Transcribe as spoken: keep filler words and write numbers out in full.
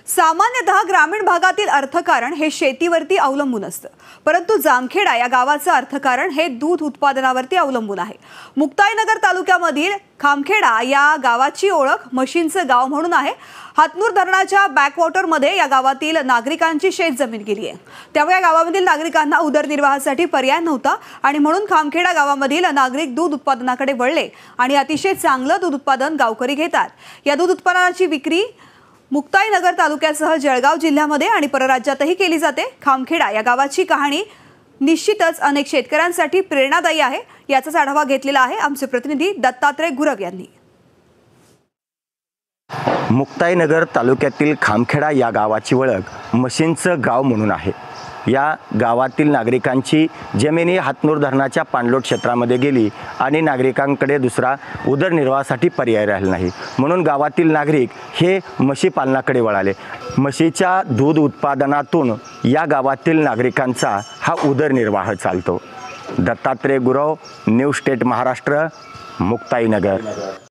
सामान्यतः ग्रामीण भागातील अर्थकारण हे शेतीवरती अवलंबून असतं, परंतु जामखेडा या गावाचं अर्थकारण हे दूध उत्पादनावरती अवलंबून आहे। मुक्ताईनगर तालुक्यामधील खामखेडा या गावाची ओळख म्हशींचं गाव म्हणून आहे। हातनूर धरणाच्या बॅकवॉटरमध्ये या गावातील नागरिकांची शेतजमीन गेली आहे। त्यामुळे या गावामधील नागरिकांना उदरनिर्वाहासाठी पर्याय नव्हता आणि म्हणून खामखेडा गावामधील नागरिक दूध उत्पादनाकडे वळले आणि अतिशय चांगलं दूध उत्पादन गावकरी घेतात। या दूध उत्पादनाची विक्री मुक्ताईनगर तालुक्यासह जळगाव जिल्ह्यामध्ये आणि परराज्यातही केली जाते। खामखेडा या गावाची कहाणी निश्चितच अनेक शेतकऱ्यांसाठी प्रेरणादायी आहे। याचाच आढावा घेतलेला आहे आमचे प्रतिनिधी दत्तात्रय गुरव यांनी। मुक्ताईनगर तालुक्यातील खामखेडा या गावाची ओळख म्हशींचं गाव म्हणून आहे। या गावातील नागरिकांची जमिनी हातनूर धरणाच्या पाणलोट क्षेत्रामध्ये गेली आणि नागरिकांकडे दुसरा उदरनिर्वाहासाठी पर्याय राहिला नाही, म्हणून गावातील नागरिक हे म्हशी पालनाकडे वळाले। म्हशीच्या दूध उत्पादनातून या गावातील नागरिकांचा हा उदरनिर्वाह चालतो। Dattatray Gurav, news state Maharashtra, Muktainagar.